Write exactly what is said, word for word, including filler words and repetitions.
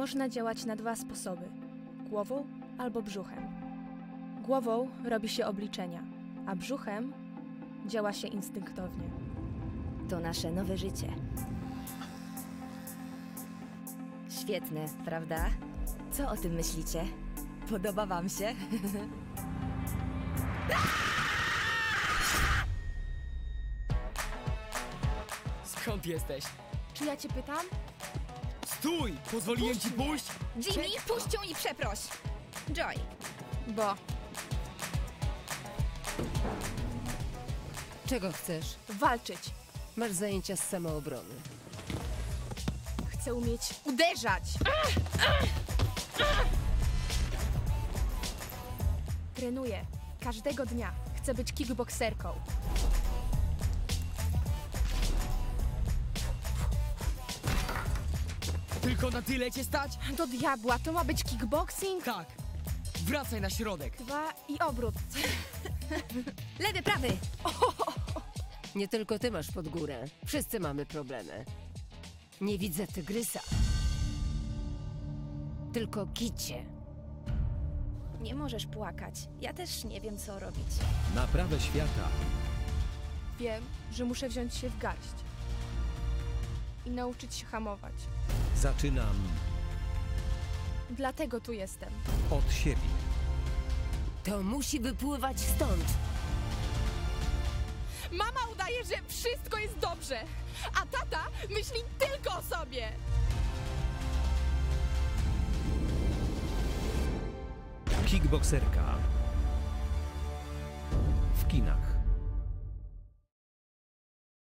Można działać na dwa sposoby. Głową albo brzuchem. Głową robi się obliczenia, a brzuchem działa się instynktownie. To nasze nowe życie. Świetne, prawda? Co o tym myślicie? Podoba wam się? Skąd jesteś? Czy ja cię pytam? Stój! Pozwoliłem ci pójść? Jimmy, puść ją i przeproś! Joy. Bo Czego chcesz? walczyć. Masz zajęcia z samoobrony. Chcę umieć uderzać. Trenuję. Każdego dnia. Chcę być kickbokserką. Tylko na tyle cię stać? Do diabła, to ma być kickboxing? Tak. Wracaj na środek. Dwa i obrót. Lewy, prawy! Nie tylko ty masz pod górę. Wszyscy mamy problemy. Nie widzę tygrysa. Tylko kicie. Nie możesz płakać. Ja też nie wiem, co robić. Naprawę świata. Wiem, że muszę wziąć się w garść. I nauczyć się hamować. Zaczynam Dlatego tu jestem. od siebie. To musi wypływać stąd. Mama udaje, że wszystko jest dobrze, a tata myśli tylko o sobie. Kickbokserka. W kinach.